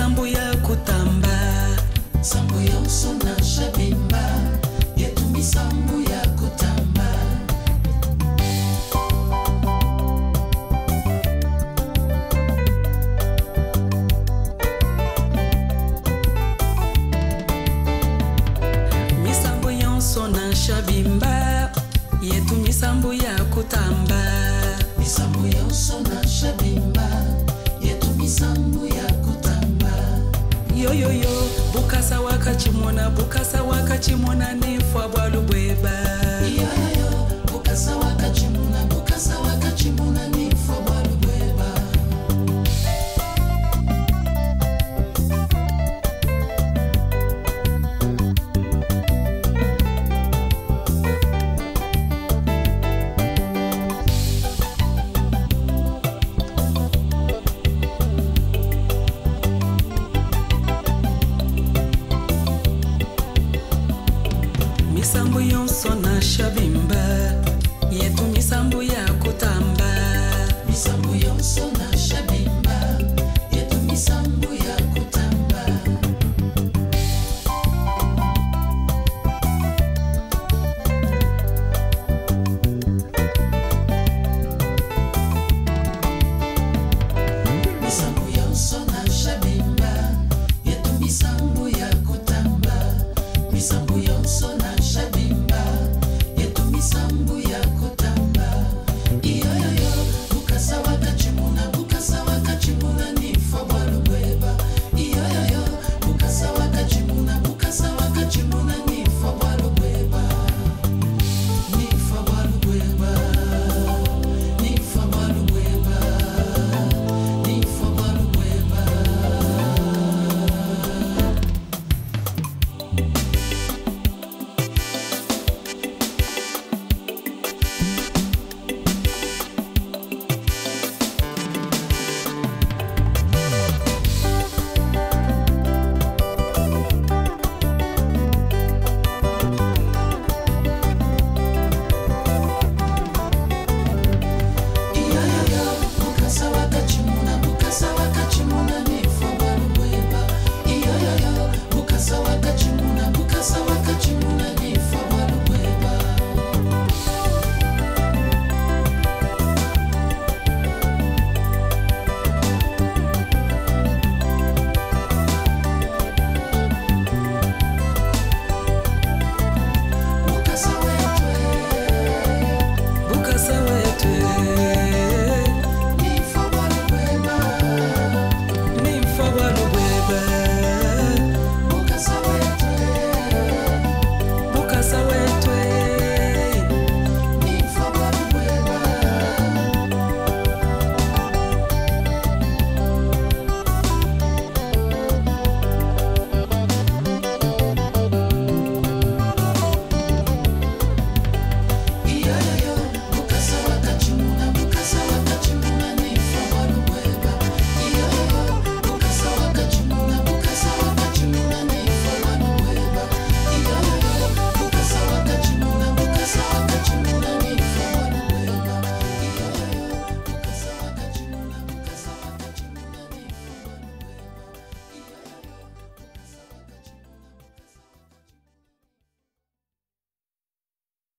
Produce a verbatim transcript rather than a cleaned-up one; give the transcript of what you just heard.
misambu ya kutamba, sambu yonso na shabimba, yetu misambu ya kutamba. Misambu yonso na shabimba, yetu misambu ya kutamba. Misambu yonso na shabimba, yetu misambu ya kutamba. Yo yo yo, bukasa wakachimona, bukasa wakachimona nifwa bwalubweba. Yo yo yo, bukasa wakachimona, bukasa wakachimona nifwa bwalubweba. Misambu yonso na shabimba, yetu misambu ya kutamba. Misambu yonso na shabimba, yetu misambu ya kutamba. Misambu yonso na shabimba, yetu misambu ya kutamba. Misambu yonso na